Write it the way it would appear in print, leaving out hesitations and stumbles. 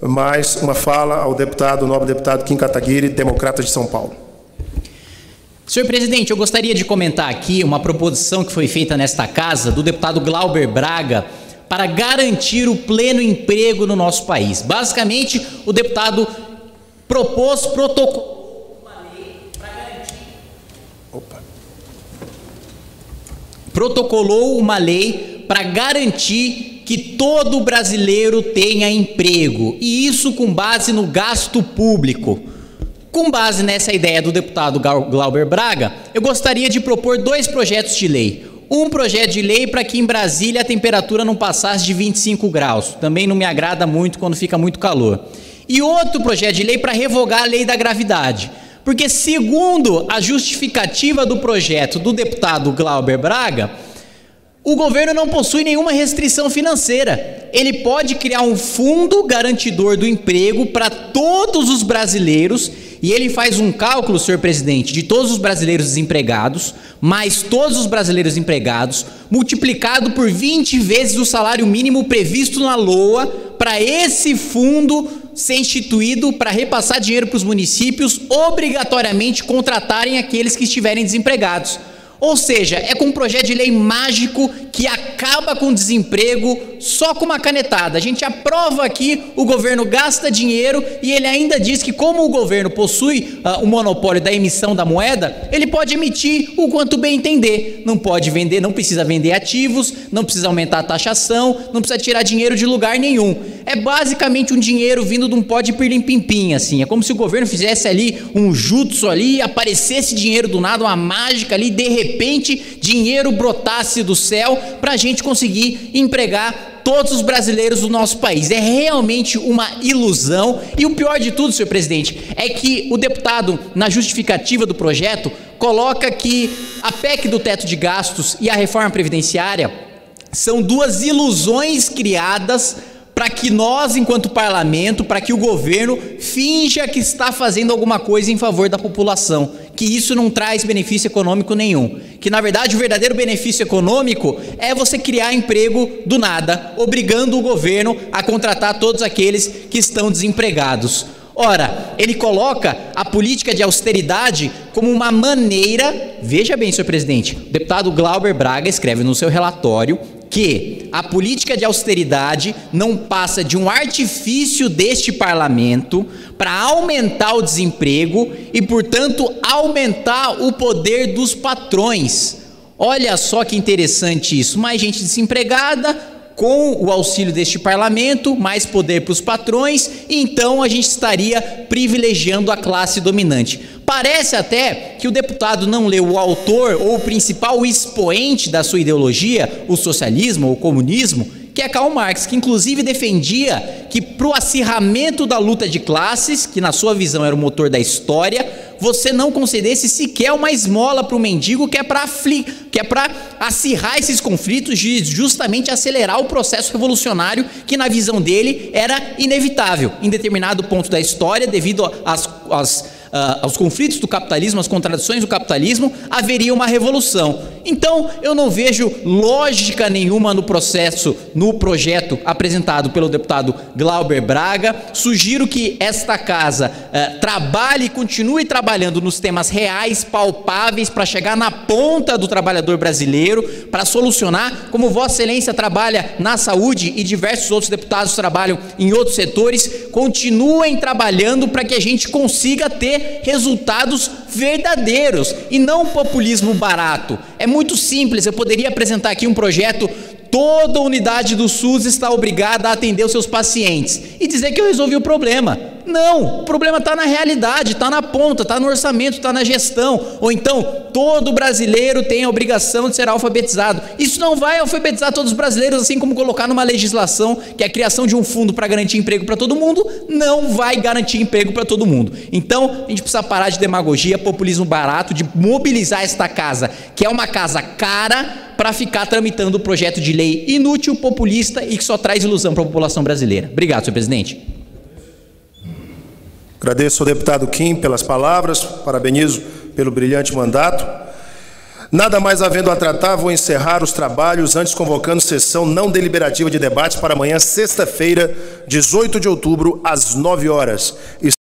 Mais uma fala ao deputado, nobre deputado Kim Kataguiri, democrata de São Paulo. Senhor presidente, eu gostaria de comentar aqui uma proposição que foi feita nesta casa do deputado Glauber Braga para garantir o pleno emprego no nosso país. Basicamente, o deputado protocolou uma lei para garantir que todo brasileiro tenha emprego, e isso com base no gasto público. Com base nessa ideia do deputado Glauber Braga, eu gostaria de propor 2 projetos de lei. Um projeto de lei para que em Brasília a temperatura não passasse de 25 graus. Também não me agrada muito quando fica muito calor. E outro projeto de lei para revogar a lei da gravidade. Porque, segundo a justificativa do projeto do deputado Glauber Braga, o governo não possui nenhuma restrição financeira. Ele pode criar um fundo garantidor do emprego para todos os brasileiros, e ele faz um cálculo, senhor presidente, de todos os brasileiros desempregados, mais todos os brasileiros empregados, multiplicado por 20 vezes o salário mínimo previsto na LOA, para esse fundo ser instituído para repassar dinheiro para os municípios, obrigatoriamente contratarem aqueles que estiverem desempregados. Ou seja, é com um projeto de lei mágico que acaba com o desemprego só com uma canetada. A gente aprova aqui, o governo gasta dinheiro e ele ainda diz que, como o governo possui o monopólio da emissão da moeda, ele pode emitir o quanto bem entender. Não pode vender, não precisa vender ativos, não precisa aumentar a taxação, não precisa tirar dinheiro de lugar nenhum. É basicamente um dinheiro vindo de um pó de pirlim-pim-pim, assim. É como se o governo fizesse ali um jutsu ali, aparecesse dinheiro do nada, uma mágica ali, de repente dinheiro brotasse do céu para a gente conseguir empregar todos os brasileiros do nosso país. É realmente uma ilusão. E o pior de tudo, senhor presidente, é que o deputado, na justificativa do projeto, coloca que a PEC do teto de gastos e a reforma previdenciária são 2 ilusões criadas para que nós, enquanto parlamento, para que o governo finja que está fazendo alguma coisa em favor da população, que isso não traz benefício econômico nenhum, que na verdade o verdadeiro benefício econômico é você criar emprego do nada, obrigando o governo a contratar todos aqueles que estão desempregados. Ora, ele coloca a política de austeridade como uma maneira, veja bem, senhor presidente, o deputado Glauber Braga escreve no seu relatório que a política de austeridade não passa de um artifício deste parlamento para aumentar o desemprego e, portanto, aumentar o poder dos patrões. Olha só que interessante isso, mais gente desempregada, com o auxílio deste parlamento, mais poder para os patrões, e então a gente estaria privilegiando a classe dominante. Parece até que o deputado não leu o autor ou o principal expoente da sua ideologia, o socialismo ou o comunismo, que é Karl Marx, que inclusive defendia que para o acirramento da luta de classes, que na sua visão era o motor da história, você não concedesse sequer uma esmola para o mendigo, que é para acirrar esses conflitos e justamente acelerar o processo revolucionário que na visão dele era inevitável. Em determinado ponto da história, devido aos conflitos do capitalismo, às contradições do capitalismo, haveria uma revolução. Então, eu não vejo lógica nenhuma no projeto apresentado pelo deputado Glauber Braga. Sugiro que esta casa trabalhe e continue trabalhando nos temas reais, palpáveis, para chegar na ponta do trabalhador brasileiro, para solucionar, como Vossa Excelência trabalha na saúde e diversos outros deputados trabalham em outros setores. Continuem trabalhando para que a gente consiga ter resultados verdadeiros e não populismo barato. É muito simples, eu poderia apresentar aqui um projeto: toda unidade do SUS está obrigada a atender os seus pacientes, e dizer que eu resolvi o problema. Não, o problema está na realidade, está na ponta, está no orçamento, está na gestão. Ou então, todo brasileiro tem a obrigação de ser alfabetizado. Isso não vai alfabetizar todos os brasileiros, assim como colocar numa legislação que é a criação de um fundo para garantir emprego para todo mundo, não vai garantir emprego para todo mundo. Então, a gente precisa parar de demagogia, populismo barato, de mobilizar esta casa, que é uma casa cara, para ficar tramitando um projeto de lei inútil, populista e que só traz ilusão para a população brasileira. Obrigado, senhor presidente. Agradeço ao deputado Kim pelas palavras, parabenizo pelo brilhante mandato. Nada mais havendo a tratar, vou encerrar os trabalhos, antes convocando sessão não deliberativa de debate para amanhã, sexta-feira, 18 de outubro, às 9 horas.